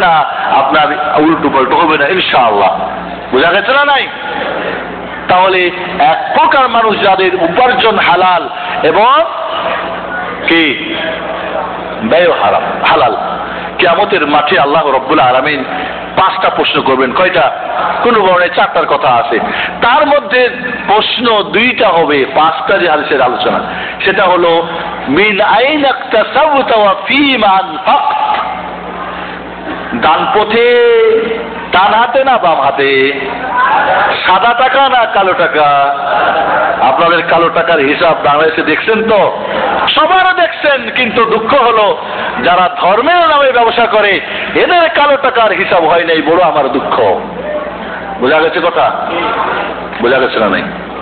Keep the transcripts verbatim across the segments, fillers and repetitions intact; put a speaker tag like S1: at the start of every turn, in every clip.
S1: হিসাবটা আপনার উল্টো পাল্টো হবে না ইনশাআল্লাহ। বোঝা গেছে না নাই? তাহলে এক প্রকার মানুষ যাদের উপার্জন হালাল এবং কি ব্যয় হারাম হালাল, কিয়ামতের মাঠে আল্লাহ রাব্বুল আলামিন পাঁচটা প্রশ্ন করবেন। কয়টা? কোন বর্ণে চারটার কথা আছে, তার মধ্যে প্রশ্ন দুইটা হবে পাঁচটা যে হাদিসের আলোচনা, সেটা হলো মিন আইনা ইকতাসাবতা ওয়া ফীমা আনফাকত, ডান পথে ডান হাতে না বাম হাতে, সাদা টাকা না কালো টাকা। আপনাদের কালো টাকার হিসাব বাংলাদেশে দেখছেন তো? সবারও দেখছেন, কিন্তু দুঃখ হলো যারা ধর্মের নামে ব্যবসা করে এদের কালো টাকার হিসাব হয় নাই, বড় আমার দুঃখ। বোঝা গেছে কথা? বোঝা গেছে না নাই?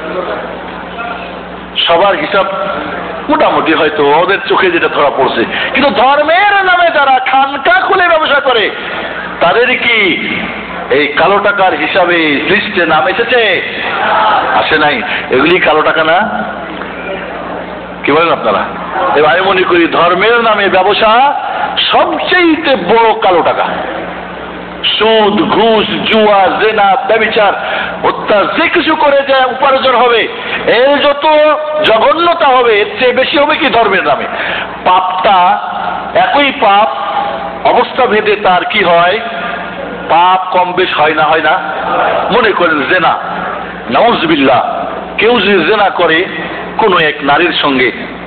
S1: সবার হিসাব মোটামুটি হয়তো ওদের চোখে যেটা ধরা পড়ছে, কিন্তু ধর্মের নামে যারা খানকা খুলে ব্যবসা করে তাদের কি এই কালো টাকার হিসাবে লিস্টে নাম এসেছে? আসে নাই। এগুলি কালো টাকা না? কি বলেন আপনারা? এবার আমি মনে করি ধর্মের নামে ব্যবসা সবচেয়ে বড় কালো টাকা। সুদ, ঘুষ, জুয়া, জেনা, ব্যভিচার, হত্যা, যে কিছু করে যে উপার্জন হবে এর যত জঘন্যতা হবে এর চেয়ে বেশি হবে কি ধর্মের নামে। পাপটা একই পাপ, অবস্থা ভেদে তার কি হয়, পাপ কম বেশ হয় না? হয় না? মনে করেন জেনা, নাউজুবিল্লাহ, কেউ যদি জেনা করে কোনো এক নারীর সঙ্গে,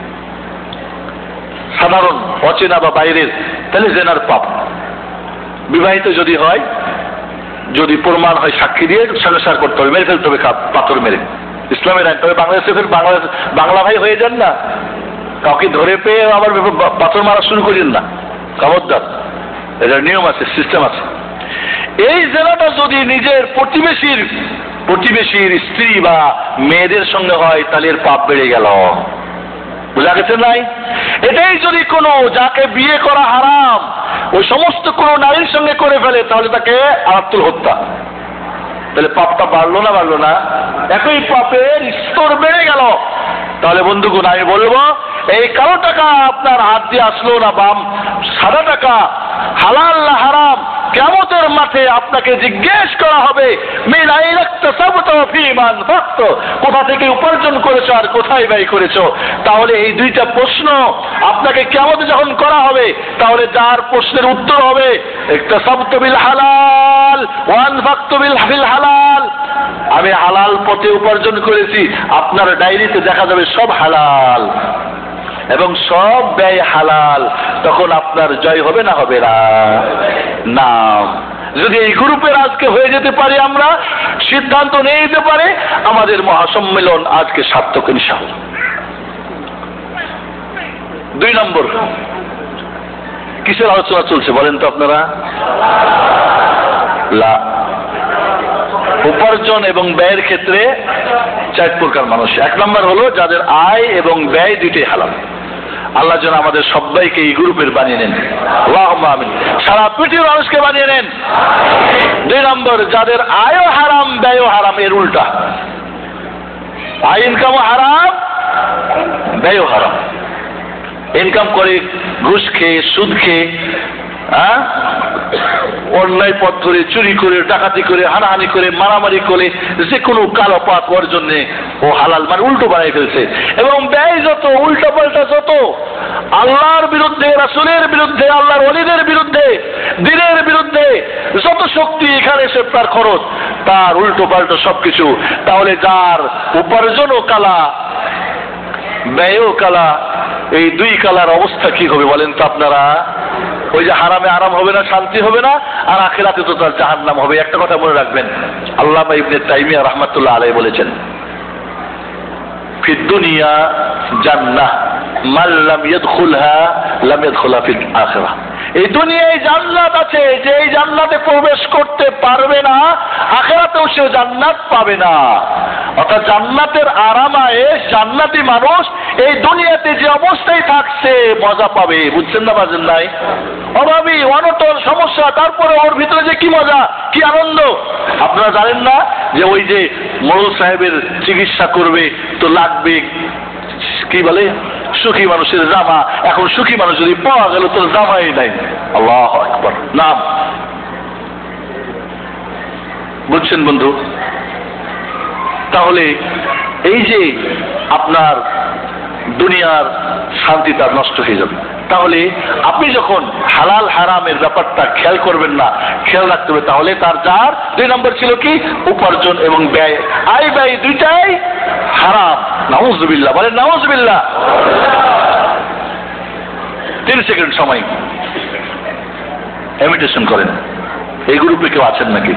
S1: সাধারণ অচেনা বা বাইরের, তাহলে জেনার পাপ। বিবাহিত যদি হয়, যদি প্রমাণ হয় সাক্ষী দিয়ে সংসার করতে হবে, মেরে ফেলতে হবে পাথর মেরে, ইসলামের আইন। তবে বাংলাদেশে ফের বাংলাদেশ বাংলা ভাই হয়ে যান না, কাউকে ধরে পেয়ে আবার পাথর মারা শুরু করেন না, খবরদার। এটার নিয়ম আছে, সিস্টেম আছে। এই জেনাটা যদি নিজের প্রতিবেশীর প্রতিবেশীর স্ত্রী বা মেয়েদের সঙ্গে হয় তাহলে এর পাপ বেড়ে গেল। বোঝা গেছে নাই? এটাই যদি কোনো যাকে বিয়ে করা হারাম ওই সমস্ত কোন নারীর সঙ্গে করে ফেলে তাহলে তাকে আত্মুল হত্যা, তাহলে পাপটা বাড়লো না বাড়লো না? একই পাপের স্তর বেড়ে গেল। তাহলে বন্ধুগণ আমি বলবো এই কালো টাকা আপনার হাত দিয়ে আসলো না বাম সাদা টাকা, হালাল না হারাম, কিয়ামতের মাঠে আপনাকে জিজ্ঞেস করা হবে মিন আইনা ইকতাসাবতা ওয়া ফীমা আনফাকত, কোথা থেকে উপার্জন করেছো আর কোথায় ব্যয় করেছো। তাহলে এই দুইটা প্রশ্ন আপনাকে কিয়ামতে যখন করা হবে, তাহলে যার প্রশ্নের উত্তর হবে ইকতাসাবতু বিল হালাল ওয়া আনফাকতু বিল হালাল, আমি হালাল পথে উপার্জন করেছি, আপনার ডায়েরিতে দেখা যাবে সব হালাল এবং সব ব্যয় হালাল, তখন আপনার জয় হবে না হবে না? না। যদি এই গ্রুপের আজকে হয়ে যেতে পারি, আমরা সিদ্ধান্ত নিয়ে যেতে পারে, আমাদের মহাসম্মেলন আজকে সার্থক ইনশাআল্লাহ। দুই নম্বর কিসের আলোচনা চলছে বলেন তো আপনারা? লা উপার্জন এবং ব্যয়ের ক্ষেত্রে চার প্রকার মানুষ। এক নম্বর হলো যাদের আয় এবং ব্যয় দুইটাই হালাল। আল্লাহ যেন আমাদের সবাইকে এই গ্রুপের বানিয়ে নেন, আল্লাহুম্মা আমিন। সারা পৃথিবীর মানুষকে বানিয়ে নেন। দুই নম্বর যাদের আয়ও হারাম ব্যয়ও হারাম, এর উল্টা, আয় ইনকামও হারাম ব্যয়ও হারাম। ইনকাম করে ঘুষ খেয়ে, সুদ খেয়ে, হ্যাঁ অন্যায় পথ ধরে, চুরি করে, ডাকাতি করে, হানাহানি করে, মারামারি করে, যে কোনো কালো পাপ হওয়ার জন্য ও হালাল মানে উল্টো বানাই ফেলছে। এবং ব্যয় যত উল্টো পাল্টা, যত আল্লাহর বিরুদ্ধে, রাসূলের বিরুদ্ধে, আল্লাহর ওলিদের বিরুদ্ধে, দ্বীনের বিরুদ্ধে যত শক্তি এখানে এসে তার খরচ, তার উল্টো পাল্টা সবকিছু। তাহলে যার উপার্জনও কালা ব্যয়ও কালা, এই দুই কালার অবস্থা কি হবে বলেন তো আপনারা? ওই যে হারামে আরাম হবে না, শান্তি হবে না, আর আখিরাতে তো তার জাহান্নাম হবে। একটা কথা মনে রাখবেন, আল্লামা ইবনে তাইমিয়া রাহমাতুল্লাহ আলাইহি বলেছেন, ফিদ দুনিয়া জান্নাহ মান লাম ইয়াদখুলহা লাম ইয়াদখুলা ফিল আখিরাহ। এই দুনিয়ায় জান্নাত আছে, যে এই জান্নাতে প্রবেশ করতে পারবে না আখিরাতেও সে জান্নাত পাবে না। অর্থাৎ জান্নাতের আরামায় জান্নাতি মানুষ এই দুনিয়াতে যে অবস্থায় থাকছে মজা পাবে। বুঝছেন না বাজেন নাই? অভাবী, অনটন, সমস্যা, তারপরে ওর ভিতরে যে কি মজা, কি আনন্দ। আপনারা জানেন না যে ওই যে মোড়ল সাহেবের চিকিৎসা করবে তো লাগবে কি বলে সুখী মানুষের জামা। এখন সুখী মানুষ যদি পাওয়া গেল তোর জামাই নাই, আল্লাহু আকবার, নাম বুঝছেন বন্ধু? তাহলে এই যে আপনার দুনিয়ার শান্তি তার নষ্ট হয়ে যাবে। তাহলে আপনি যখন হালাল হারামের ব্যাপারটা খেয়াল করবেন না, খেয়াল রাখতে হবে, তাহলে তার যার দুই নম্বর ছিল কি উপার্জন এবং ব্যয়, আয় ব্যয় দুইটাই হারাম। নাউজুবিল্লাহ, বলেন নাউজুবিল্লাহ। তিন সেকেন্ড সময় ইমিটেশন করেন। এই গ্রুপে কেউ আছেন নাকি?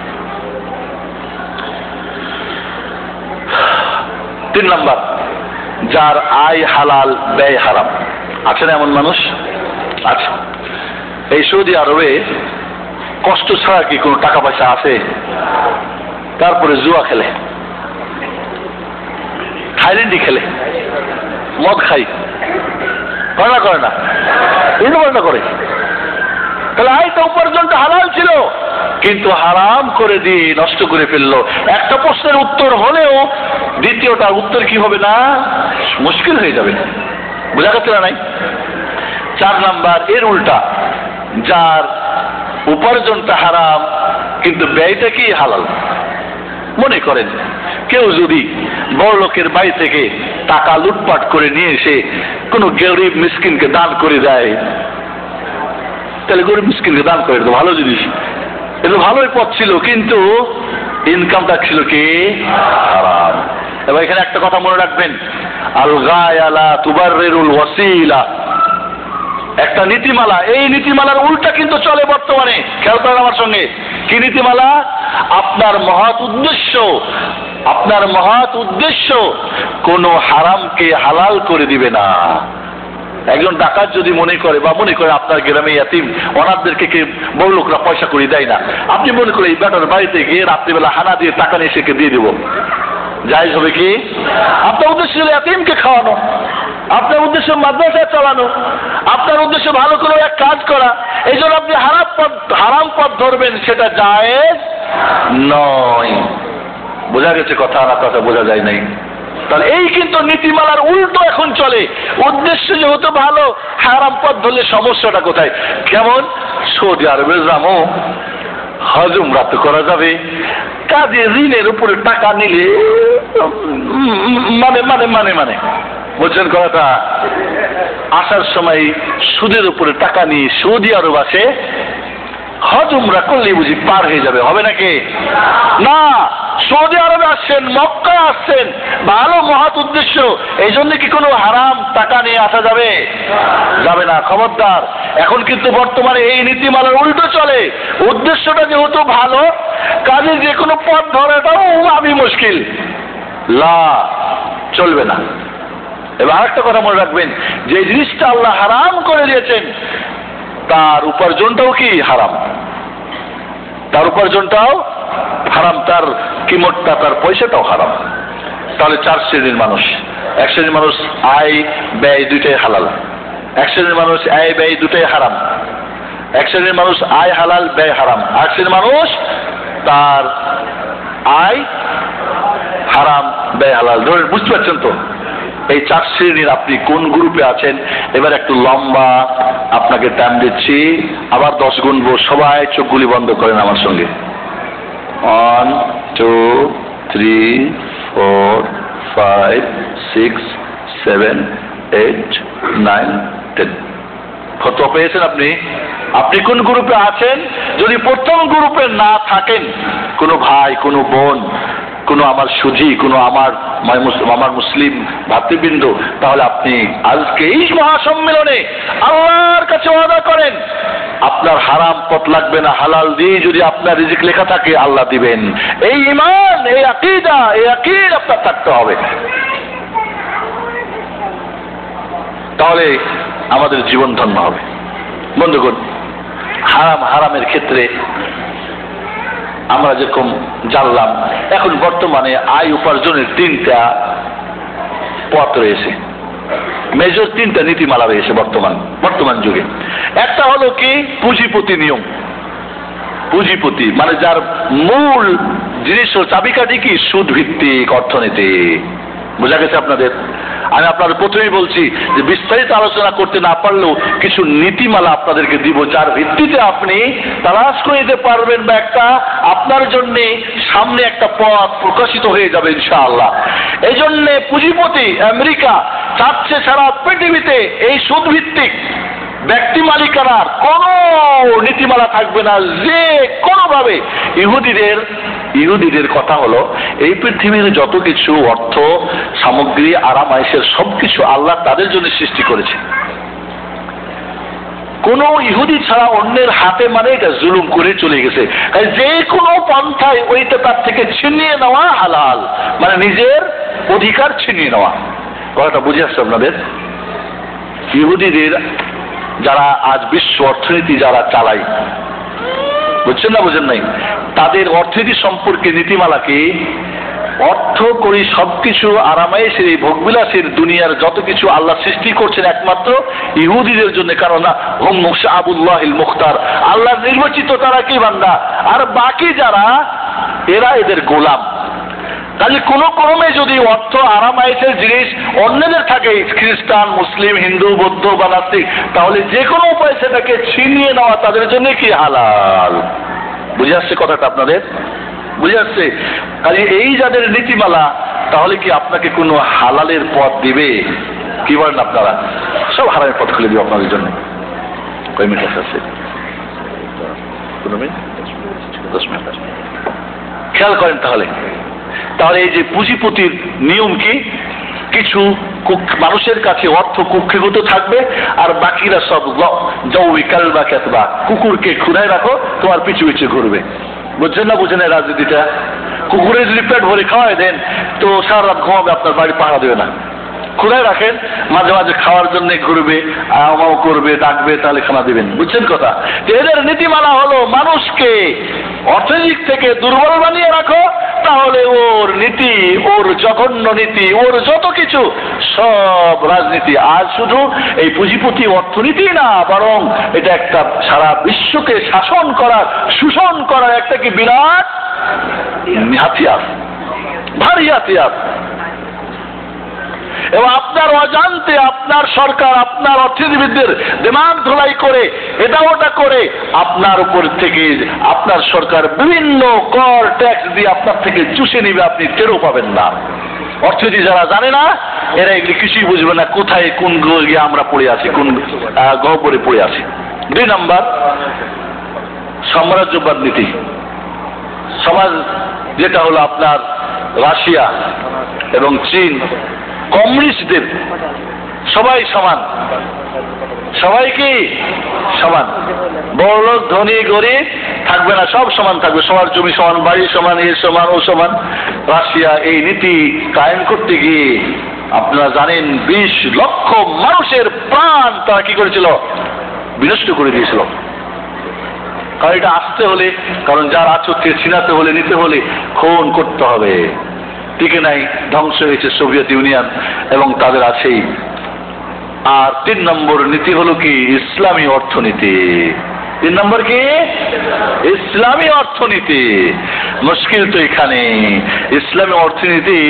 S1: তিন নাম্বার, যার আয় হালাল ব্যয় হারাম। আছে না এমন মানুষ? আছে। এই সৌদি আরবে কষ্ট ছাড়া কি কোনো টাকা পয়সা আছে? তারপরে জুয়া খেলে, থাইল্যান্ডি খেলে, মদ খাই, করে না করে না উল্টো পাল্টা করে। তাহলে আয়টা উপার্জনটা হালাল ছিল, কিন্তু হারাম করে দিয়ে নষ্ট করে ফেললো। একটা প্রশ্নের উত্তর হলেও দ্বিতীয়টা উত্তর কি হবে না, মুশকিল হয়ে যাবে। বোঝা গেছে না? নাই। চার নাম্বার, এর উল্টা, যার উপার্জনটা হারাম কিন্তু ব্যয়টা কি হালাল। মনে করেন কেউ যদি বড় লোকের বাড়ি থেকে টাকা লুটপাট করে নিয়ে এসে কোনো গরিব মিসকিনকে দান করে দেয়, তাহলে গরিব মিসকিনকে দান করে তো ভালো জিনিস, এটা ভালোই পথ ছিল, কিন্তু ইনকামটা ছিল কি হারাম। এবার এখানে একটা কথা মনে রাখবেন, আল গায়ালা তুবাররিরুল ওয়াসিলা, একটা নীতিমালা, এই নীতিমালার উল্টা কিন্তু চলে বর্তমানে। খেয়াল করেন আমার সঙ্গে, কি নীতিমালা? আপনার মহৎ উদ্দেশ্য, আপনার মহৎ উদ্দেশ্য কোনো হারামকে হালাল করে দিবে না। একজন ডাকাত যদি মনে করে, বা মনে করে আপনার গ্রামে ইয়াতিম অনাথদেরকে কে বড় লোকরা পয়সা করে দেয় না, আপনি মনে করে এই বেটার বাড়িতে গিয়ে রাত্রিবেলা হানা দিয়ে টাকা নিয়ে সেকে দিয়ে দিব, জায়েজ হবে কি? আপনার উদ্দেশ্য ছিল ইয়াতিমকে খাওয়ানো, আপনার উদ্দেশ্য মাদ্রাসা চালানো, আপনার উদ্দেশ্য ভালো করে এক কাজ করা, এই জন্য আপনি হারাম পথ হারাম পথ ধরবেন, সেটা জায়েজ নয়। বোঝা গেছে কথা? না কথা বোঝা যায় নাই? তাহলে এই কিন্তু নীতিমালার উল্টো এখন চলে। উদ্দেশ্য যেহেতু ভালো, হারাম পথ ধরলে সমস্যাটা কোথায়? কেমন? সৌদি আরবে যাবো, হজ উমরা তো করা যাবে, কাজে ঋণের উপরে টাকা নিলে মানে মানে মানে মানে বুঝছেন কথাটা? আসার সময় সুদের উপরে টাকা নিয়ে সৌদি আরব আসে, হজ উমরা করলেই বুঝি পার হয়ে যাবে, হবে নাকি? না, সৌদি আরবে আসছেন, মক্কায় আসছেন, ভালো মহৎ উদ্দেশ্য, এই জন্য কি কোনো হারাম টাকা নিয়ে আসা যাবে? যাবে না। খবরদার, এখন কিন্তু বর্তমানে এই নীতিমালার উল্টো চলে। উদ্দেশ্যটা যেহেতু ভালো, কাজে যে কোনো পথ ধরাটাও আমি মুশকিল, লা চলবে না। এবার আরেকটা কথা মনে রাখবেন, যে জিনিসটা আল্লাহ হারাম করে দিয়েছেন তার উপার্জনটাও কি হারাম, তার উপার্জনটাও হারাম, তার কিমতটা, তার পয়সাটাও হারাম। তাহলে চার শ্রেণীর মানুষ। এক শ্রেণীর মানুষ আয় ব্যয় দুইটাই হালাল, এক শ্রেণীর মানুষ আয় ব্যয় দুটাই হারাম, এক শ্রেণীর মানুষ আয় হালাল ব্যয় হারাম, এক শ্রেণীর মানুষ তার আয় হারাম ব্যয় হালাল। ধরে বুঝতে পারছেন তো? এই চার শ্রেণীর আপনি কোন গ্রুপে আছেন? এবার একটু লম্বা আপনাকে টাইম দিচ্ছি, আবার দশ গুনবো, সবাই চোখগুলি বন্ধ করেন আমার সঙ্গে। One two three four five six seven eight nine ten. কত পেয়েছেন আপনি? আপনি কোন গ্রুপে আছেন? যদি প্রথম গ্রুপে না থাকেন, কোনো ভাই, কোনো বোন, কোনো আমার সুধী, কোনো আমার আমার মুসলিম ভাতৃবৃন্দ, তাহলে আপনি আজকে এই মহাসম্মেলনে আল্লাহর কাছে ওয়াদা করেন, আপনার হারাম পথ লাগবে না, হালাল দিয়ে যদি আপনার রিজিক লেখা থাকে আল্লাহ দিবেন। এই ঈমান, এই আকীদা, এই আকীদা আপনার থাকতে হবে, তাহলে আমাদের জীবন ধন্য হবে। বন্ধুগণ, হারাম হারামের ক্ষেত্রে আমরা যেরকম জানলাম, এখন বর্তমানে আয় উপার্জনের তিনটা পথ রয়েছে, মেজর তিনটা নীতিমালা রয়েছে বর্তমান বর্তমান যুগে। একটা হলো কি পুঁজিপতি নিয়ম। পুঁজিপতি মানে যার মূল জিনিস চাবিকাঠি কি সুদ ভিত্তিক অর্থনীতি। বোঝা গেছে আপনাদের? আমি আপনাদের প্রথমেই বলছি যে বিস্তারিত আলোচনা করতে না পারলেও কিছু নীতিমালা আপনাদেরকে দিব, যার ভিত্তিতে আপনি তালাশ করে নিতে পারবেন বা একটা আপনার জন্য সামনে একটা পথ প্রকাশিত হয়ে যাবে ইনশাআল্লাহ। এই জন্য পুঁজিপতি আমেরিকা চাচ্ছে সারা পৃথিবীতে এই সুদভিত্তিক ব্যক্তি মালিকানার কোন নীতিমালা থাকবে না, যে কোনোভাবে ইহুদিদের ইহুদিদের কথা হলো এই পৃথিবীর যত কিছু অর্থ সামগ্রী আরাম আয়েশের সবকিছু আল্লাহ তাদের জন্য সৃষ্টি করেছে। কোন ইহুদি ছাড়া অন্যের হাতে মানে এটা জুলুম করে চলে গেছে। যে কোনো পন্থায় ওইটা তার থেকে ছিনিয়ে নেওয়া হালাল, মানে নিজের অধিকার ছিনিয়ে নেওয়া। কথাটা বুঝে আসছে আপনাদের? ইহুদিদের যারা আজ বিশ্ব অর্থনীতি যারা চালায়, বুঝছেন না বুঝেন নাই, তাদের অর্থনীতি সম্পর্কে নীতিমালা কি? অর্থ করি সবকিছু আরামায়েশের এই ভোগবিলাসের দুনিয়ার যত কিছু আল্লাহ সৃষ্টি করছেন একমাত্র ইহুদিদের জন্য, কারণ হুম মুশআবুল্লাহিল মুখতার, আল্লাহ নির্বাচিত তারা কি বান্দা, আর বাকি যারা এরা এদের গোলাম। তাহলে কোন ক্রমে যদি অর্থ আরামায়েশের জিনিস অন্যদের থাকে, খ্রিস্টান মুসলিম হিন্দু বৌদ্ধ বা নাস্তিক, তাহলে যে কোনো উপায় সেটাকে ছিনিয়ে নেওয়া তাদের জন্য কি হালাল। বুঝে আসছে কথাটা আপনাদের? বুঝে আসছে? কাজে এই যাদের নীতিমালা, তাহলে কি আপনাকে কোনো হালালের পথ দিবে? কি বলেন আপনারা? সব হারামের পথ খুলে দিবে আপনাদের জন্য। কয় মিনিট আছে? দশ মিনিট। খেয়াল করেন তাহলে তাহলে এই যে পুঁজিপতির নিয়ম কি? কিছু মানুষের কাছে অর্থ কুক্ষিগত থাকবে, আর বাকিরা সব জৌই কালবা কেতবা, কুকুরকে খুঁড়ায় রাখো, তোমার পিছু পিছু ঘুরবে। বুঝছেন না বুঝেন এই রাজনীতিটা? কুকুরের যদি পেট ভরে খাওয়াই দেন তো সারা রাত ঘুমাবে, আপনার বাড়ি পাহারা দেবে না। খুঁড়ায় রাখেন, মাঝে মাঝে খাওয়ার জন্য ঘুরবে, আমাও করবে, ডাকবে, তাহলে খানা দিবেন। বুঝছেন কথা? এদের নীতিমালা হলো মানুষকে অর্থনৈতিক থেকে দুর্বল বানিয়ে রাখো, তাহলে ওর নীতি, ওর জঘন্য নীতি, ওর যত কিছু সব রাজনীতি। আর শুধু এই পুঁজিপতি অর্থনীতি না, বরং এটা একটা সারা বিশ্বকে শাসন করার, শোষণ করার একটা কি বিরাট হাতিয়ার, ভারী হাতিয়ার। এবং আপনার অজান্তে আপনার সরকার আপনার অর্থনীতিবিদদের দিমাগ ধোলাই করে এটা ওটা করে আপনার উপর থেকে আপনার সরকার বিভিন্ন কর ট্যাক্স দিয়ে আপনার থেকে চুষে নিবে, আপনি টেরও পাবেন না। অর্থনীতি যারা জানে না এরা এগুলি কিছুই বুঝবে না, কোথায় কোন গিয়ে আমরা পড়ে আছি, কোন গহ্বরে পড়ে আছি। দুই নাম্বার, সাম্রাজ্যবাদ নীতি। সমাজ যেটা হলো আপনার রাশিয়া এবং চীন, কমিউনিস্টদের সবাই সমান, সবাই কি সমান, বড়লোক ধনী গরিব থাকবে না, সব সমান থাকবে, সবার জমি সমান, বাড়ি সমান, এ সমান ও সমান। রাশিয়া এই নীতি কায়েম করতে গিয়ে আপনারা জানেন বিশ লক্ষ মানুষের প্রাণ তারা কি করেছিল? বিনষ্ট করে দিয়েছিল। কারণ এটা আসতে হলে, কারণ যার আচরকে ছিনাতে হলে, নিতে হলে খুন করতে হবে। টিকে নাই, ধ্বংস হয়েছে সোভিয়েত ইউনিয়ন এবং তাদের আছেই। আর তিন নম্বর নীতি হলো কি? ইসলামী অর্থনীতি। তিন নম্বর কি? ইসলামী অর্থনীতি। মুশকিল তো এখানে, ইসলামী অর্থনীতি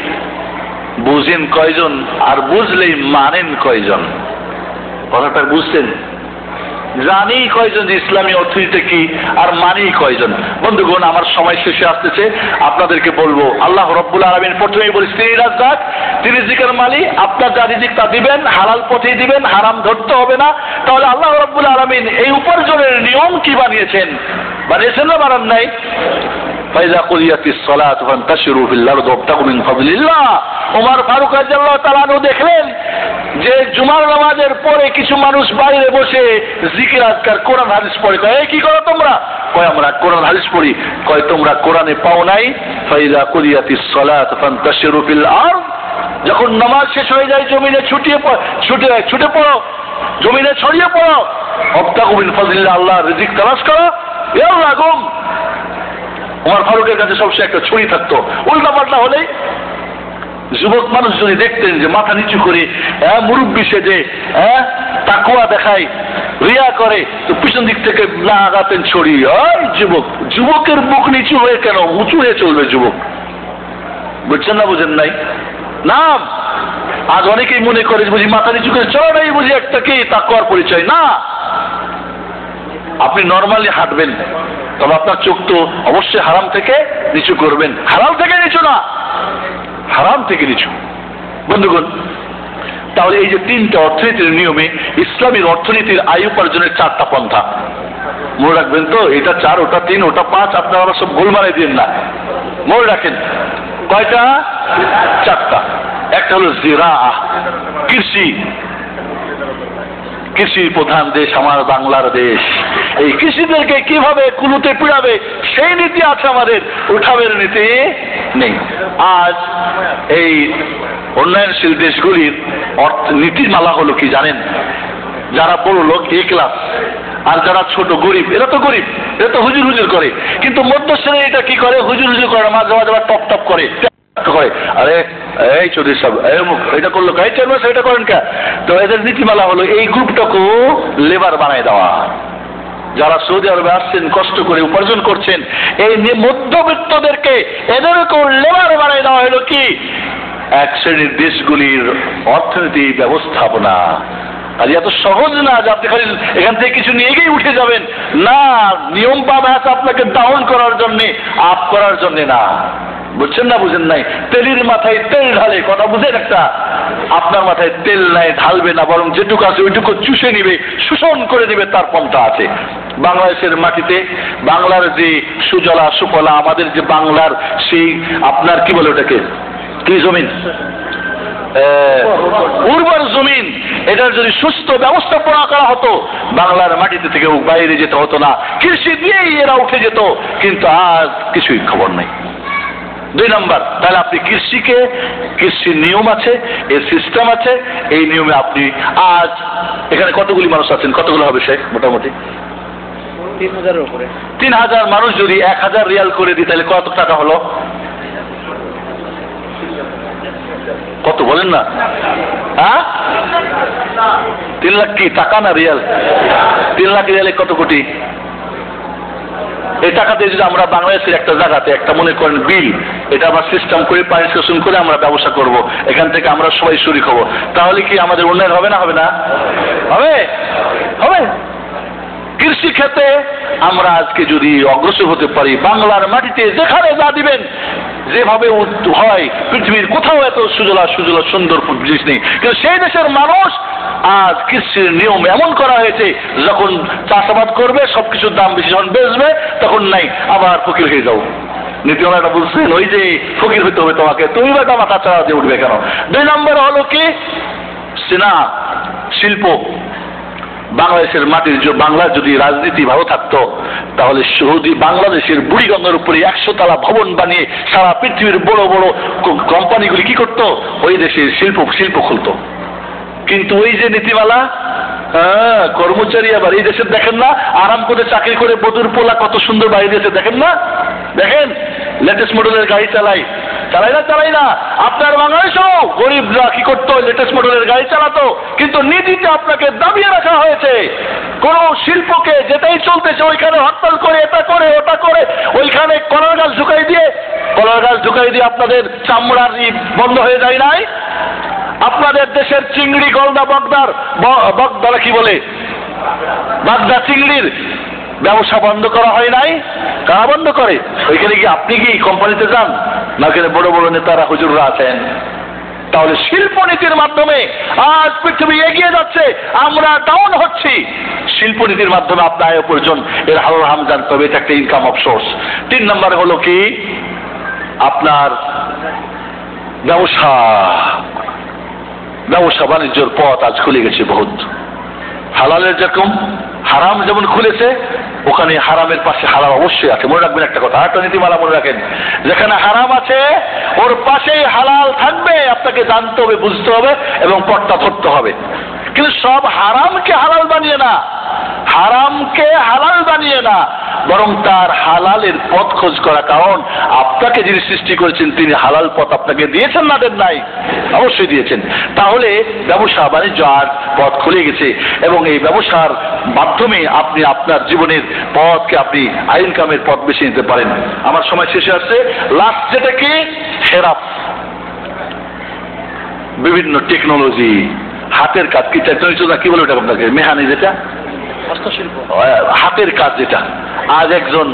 S1: বুঝেন কয়জন, আর বুঝলেই মানেন কয়জন? কথাটা বুঝছেন? জানি কয়জন যে ইসলামী অর্থনীতি কি, আর মানি কয়জন? বন্ধুগণ, আমার সময় শেষে আসতেছে, আপনাদেরকে বলবো আল্লাহ রব্বুল আলামিন প্রথমেই বলিস তিনি রাজ্জাক, তিনি রিজিকের মালিক। আপনার যা রিজিক তা দিবেন, হালাল পথেই দিবেন, হারাম ধরতে হবে না। তাহলে আল্লাহ রব্বুল আলামিন এই উপার্জনের নিয়ম কি বানিয়েছেন? বানিয়েছেন না বানান নাই? ফাইজা কুলিয়াতিস সালাত ফান্তাশিরু ফিল আরদি ওয়াবতাগু মিন ফাদলিল্লাহ। ওমর ফারুক রাদিয়াল্লাহু তাআলা আনহু দেখলেন যে জুমার নামাজের পরে কিছু মানুষ বাইরে বসে জিকির আজকার কোরআন হাদিস পড়ে। কয় এই কি করো তোমরা? কয় আমরা কোরআন হাদিস পড়ি। কয় তোমরা কোরআনে পাও নাই ফাইজা কুলিয়াতিস সালাত ফান্তাশিরু ফিল আরদ, যখন নামাজ শেষ হয়ে যায় জমিনে ছুটিয়ে ছুটে ছুটে পড়ো, জমিনে ছড়িয়ে পড়ো, ওয়াবতাগু মিন ফাদলিল্লাহ, আল্লাহ রিজিক তালাশ করো। ইয়াল্লাগুম, ওমর ফারুকের কাছে সবসময় একটা ছুরি থাকতো, উল্টা পাল্টা হলেই যুবক মানুষ যদি দেখতেন যে মাথা নিচু করে হ্যাঁ মুরব্বী সেজে হ্যাঁ তাকওয়া দেখায়, রিয়া করে, তো পিছন দিক থেকে লাগাতেন ছড়ি। ওই যুবক, যুবকের মুখ নিচু হয়ে কেন? উঁচু হয়ে চলবে যুবক। বুঝছেন না বুঝেন নাই? নাম আজ অনেকেই মনে করে বুঝি মাথা নিচু করে চলাটাই বুঝি একটা কি তাকওয়ার পরিচয়। না, আপনি নর্মালি হাঁটবেন, তবে আপনার চোখ তো অবশ্যই হারাম থেকে নিচু করবেন। হারাম থেকে নিচু না, হারাম থেকে নিচু। বন্ধুগণ, তাহলে এই যে তিনটা অর্থনীতির নিয়মে ইসলামের অর্থনীতির আয় উপার্জনের চারটা পন্থা মনে রাখবেন তো। এটা চার, ওটা তিন, ওটা পাঁচ, আপনারা সব গোলমালে দিন না, মনে রাখেন। কয়টা? চারটা। একটা হলো জিরাআ, কৃষি। কৃষির প্রধান দেশ আমার বাংলার দেশ। এই কৃষিদেরকে কিভাবে কুলুতে পিড়াবে সেই নীতি আছে আমাদের, উঠাবের নীতি নেই। আজ এই উন্নয়নশীল দেশগুলির নীতিমালা হলো কি জানেন? যারা বড় লোক এ ক্লাস, আর যারা ছোট গরিব, এরা তো গরিব, এরা তো হুজুর হুজুর করে। কিন্তু মধ্য শ্রেণী এটা কি করে? হুজুর হুজুর করে, মাঝে মাঝে টপ টপ করে করে আরে এই চৌধুরী সাহেব এটা করলো, গাই চেয়ারম্যান এটা করেন কে? তো এদের নীতিমালা হলো এই গ্রুপটাকেও লেবার বানায় দেওয়া। যারা সৌদি আরবে আসছেন, কষ্ট করে উপার্জন করছেন, এই মধ্যবিত্তদেরকে এদেরকেও লেবার বানায় দেওয়া হলো কি এক শ্রেণীর দেশগুলির অর্থনীতি ব্যবস্থাপনা। আর এত সহজ না যে আপনি খালি এখান থেকে কিছু নিয়ে গিয়ে উঠে যাবেন। না, নিয়ম পাবে আছে আপনাকে ডাউন করার জন্য, আপ করার জন্য না। বুঝছেন না? বুঝেন নাই? তেলের মাথায় তেল ঢালে, কথা বুঝেন একটা? আপনার মাথায় তেল নাই, ঢালবে না, বরং যেটুকু আছে ওইটুকু চুষে নিবে, শোষণ করে দিবে, তার পন্থা আছে। বাংলাদেশের মাটিতে বাংলার যে সুজলা সুফলা, আমাদের যে বাংলার সেই আপনার কি বলে ওটাকে, কি জমিন, উর্বর জমিন, এটার যদি সুস্থ ব্যবস্থাপনা করা হতো, বাংলার মাটিতে থেকে বাইরে যেতে হতো না, কৃষি দিয়েই এরা উঠে যেত। কিন্তু আজ কিছুই খবর নাই। দুই নম্বর, তাহলে আপনি কৃষিকে, কৃষির নিয়ম আছে, এর সিস্টেম আছে, এই নিয়মে আপনি আজ এখানে কতগুলি মানুষ আছেন? কতগুলো হবে সে মোটামুটি? তিন হাজারের উপরে। তিন হাজার মানুষ যদি এক হাজার রিয়াল করে দিই তাহলে কত টাকা হলো? কত বলেন না? হ্যাঁ, তিন লাখ। কি টাকা না রিয়াল? তিন লাখ রিয়ালে কত কোটি? এই টাকাতে যদি আমরা বাংলাদেশের একটা জায়গাতে একটা মনে করেন বিল, এটা আমরা সিস্টেম করে পারিশ্রম করে আমরা ব্যবসা করব, এখান থেকে আমরা সবাই শরীক হব, তাহলে কি আমাদের উন্নয়ন হবে না? হবে না? হবে, হবে। কৃষি ক্ষেত্রে আমরা আজকে যদি অগ্রসর হতে পারি, বাংলার মাটিতে যেখানে যা দিবেন, যেভাবে হয়, পৃথিবীর কোথাও এত সুজলা সুজলা সুন্দর জিনিস নেই, কিন্তু সেই দেশের মানুষ আজ কৃষির নিয়ম এমন করা হয়েছে, যখন চাষাবাদ করবে সবকিছুর দাম বেশি, যখন বেচবে তখন নাই, আবার ফকির হয়ে যাও। নীতিমালাটা বুঝছেন? ওই যে ফকির হইতে হবে তোমাকে, তুমি বেটা মাথা চাড়া দিয়ে উঠবে কেন? দুই নম্বর হলো কি সেনা শিল্প। বাংলাদেশের মাটির, বাংলার যদি রাজনীতি ভালো থাকতো তাহলে সৌদি বাংলাদেশের বুড়িগঙ্গার উপরে একশো তলা ভবন বানিয়ে সারা পৃথিবীর বড় বড় কোম্পানিগুলি কি করতো? ওই দেশের শিল্প শিল্প খুলতো। কিন্তু ওই যে নীতিমালা, হ্যাঁ, কর্মচারী আবার এই দেশের দেখেন না, আরাম করে চাকরি করে বধুর পোলা কত সুন্দর বাড়ি দিয়েছে, দেখেন না? দেখেন লেটেস্ট মডেলের গাড়ি চালাই, চালাই না? চালাই না? আপনার বাংলাদেশেও গরিবরা কি করতো? লেটেস্ট মডেলের গাড়ি চালাতো, কিন্তু নীতিতে আপনাকে দাবিয়ে রাখা হয়েছে কোন শিল্পকে যেটাই চলতেছে ওইখানে হরতাল করে, এটা করে, ওটা করে, ওইখানে কলার গাছ ঢুকাই দিয়ে, কলার গাছ ঢুকাই দিয়ে আপনাদের চামড়ার বন্ধ হয়ে যায় নাই? আপনাদের দেশের চিংড়ি, গলদা, বগদার বগদারা কি বলে, বাগদা চিংড়ির ব্যবসা বন্ধ করা হয় নাই? কারা বন্ধ করে? ওইখানে কি আপনি কি কোম্পানিতে যান না? ওখানে বড় বড় নেতারা হুজুররা আছেন। তাহলে শিল্পনীতির মাধ্যমে আজ পৃথিবী এগিয়ে যাচ্ছে, আমরা ডাউন হচ্ছি। শিল্পনীতির মাধ্যমে আপনার আয় উপার্জন, এর হালাল হারাম জানতে হবে, এটা একটা ইনকাম অফ সোর্স। তিন নম্বরে হলো কি আপনার ব্যবসা, ব্যবসা বাণিজ্যের পথ আজ খুলে গেছে বহুত। হালালের যেরকম হারাম যেমন খুলেছে, ওখানে হারামের পাশে হালাল অবশ্যই আছে। মনে রাখবেন একটা কথা, একটা নীতিমালা মনে রাখেন, যেখানে হারাম আছে ওর পাশেই হালাল থাকবে। আপনাকে জানতে হবে, বুঝতে হবে এবং পথটা ধরতে হবে। কিন্তু সব হারামকে হালাল বানিয়ে না, হারামকে হালাল বানিয়ে না, বরং তার হালালের পথ খোঁজ করা। কারণ আপনাকে যিনি সৃষ্টি করেছেন তিনি হালাল পথ আপনাকে দিয়েছেন না দেন নাই? অবশ্যই দিয়েছেন। তাহলে ব্যবসা বাণিজ্য আর পথ খুলে গেছে এবং এই ব্যবসার মাধ্যমে আপনি আপনার জীবনের পথকে আপনি ইনকামের পথ বেছে নিতে পারেন। আমার সময় শেষে আসছে। লাস্ট যেটা কি হেরাপ, বিভিন্ন টেকনোলজি, হাতের কাজ, কি কি বলে ওটা আপনাকে, মেহানি যেটা
S2: হস্তশিল্প,
S1: হাতের কাজ যেটা, আজ একজন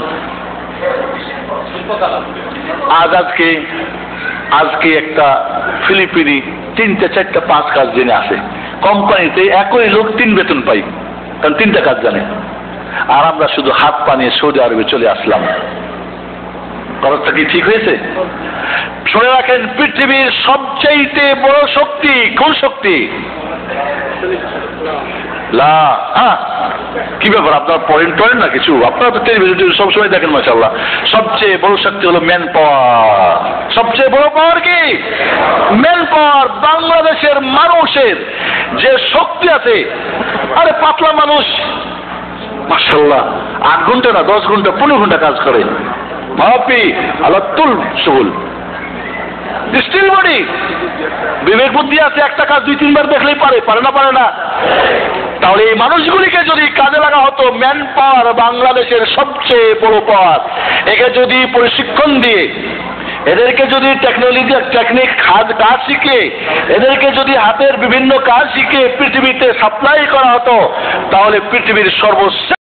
S1: আজ আজকে আজকে একটা ফিলিপিনি তিনটা চারটা পাঁচ কাজ জেনে আসে, কোম্পানিতে একই লোক তিন বেতন পাই, কারণ তিনটা কাজ জানে। আর আমরা শুধু হাত পানিয়ে সৌদি আরবে চলে আসলাম। খরচটা কি ঠিক হয়েছে? শুনে রাখেন, পৃথিবীর সবচেয়ে বড় শক্তি কোন শক্তি? লা হ্যাঁ, কি ব্যাপার আপনার পয়েন্ট পয়েন্ট না কিছু? আপনারা তো টেলিভিশন সবসময় দেখেন মাশাআল্লাহ। সবচেয়ে বড় শক্তি হলো ম্যান পাওয়ার। সবচেয়ে বড় পাওয়ার কি? Man power. বাংলাদেশের মানুষের যে শক্তি আছে, আরে পাতলা মানুষ মাশাআল্লাহ আট ঘন্টা না দশ ঘন্টা পনেরো ঘন্টা কাজ করে, মাপি আলাতুল শুগুল, স্টিল বডি, বিবেক বুদ্ধি আছে, একটা কাজ দুই তিনবার দেখলেই পারে, পারে না পারে না? তাহলে এই মানুষগুলিকে যদি কাজে লাগা হতো, ম্যান পাওয়ার বাংলাদেশের সবচেয়ে বড় পাওয়ার, একে যদি প্রশিক্ষণ দিয়ে, এদেরকে যদি টেকনোলজি টেকনিক কাজ কাজ শিখে, এদেরকে যদি হাতের বিভিন্ন কাজ শিখে পৃথিবীতে সাপ্লাই করা হতো, তাহলে পৃথিবীর সর্বশ্রেষ্ঠ